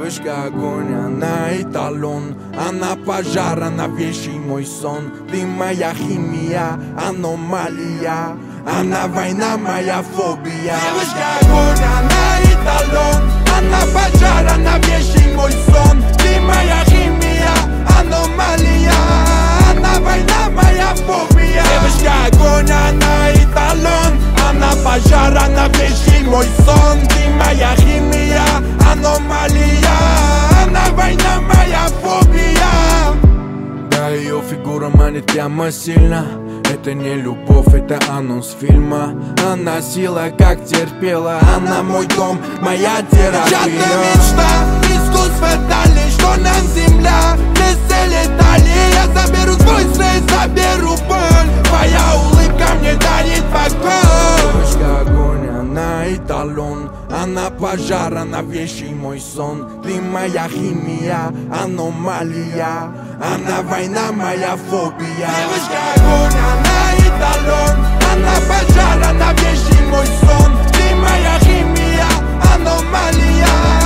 Девушка огонь, она эталон, она пожар, она вещь и мой сон. Ты моя химия, аномалия, она война, моя фобия. Девушка огонь, она эталон, она пожар, она вещь и мой сон. Ты моя химия, аномалия, она война, моя фобия. Девушка огонь, она эталон, она пожар, она вещь и мой сон. Ты моя химия, аномалия, она война, моя фобия. Да, ее фигура манит прямо сильно. Это не любовь, это анонс фильма. Она сила, как терпела, она мой дом, моя терапия. Часто мечта, искусство дали, что нам земля. Все летали, я заберу свой стресс, заберу боль. Твоя улыбка мне дарит покой. Девушка огонь, она эталон, она пожар, она вещь и мой сон. Ты моя химия, аномалия, она война, моя фобия. Девушка огонь, она эталон, она пожар, она вещь и мой сон. Ты моя химия, аномалия.